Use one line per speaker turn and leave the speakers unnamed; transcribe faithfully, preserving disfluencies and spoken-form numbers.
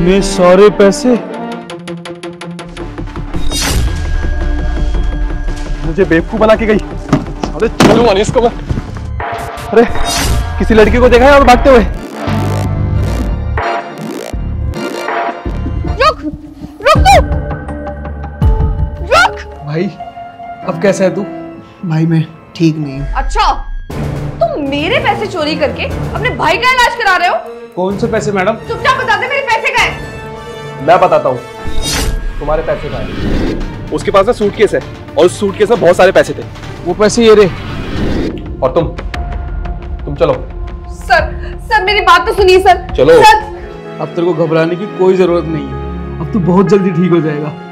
इतने सारे पैसे,
मुझे बेवकूफ बना के गई। अरे चलो मानी इसको मैं। अरे किसी लड़की को देखा है और भागते हुए?
रुक रुक तू रुक।
भाई अब कैसा है तू?
भाई मैं ठीक नहीं हूँ।
अच्छा, तुम मेरे पैसे चोरी करके अपने भाई का इलाज करा रहे हो?
कौन से पैसे मैडम?
चुपचाप बता दे, मेरे पैसे कहाँ हैं?
मैं बताता हूँ तुम्हारे पैसे कहाँ हैं। उसके पास ना सूटकेस है और उस सूटकेस में बहुत सारे पैसे थे।
वो पैसे ये रे।
और तुम तुम चलो।
सर सर मेरी बात तो सुनिए सर।
चलो।
सर
अब तेरे को घबराने की कोई जरूरत नहीं है, अब तू बहुत जल्दी ठीक हो जाएगा।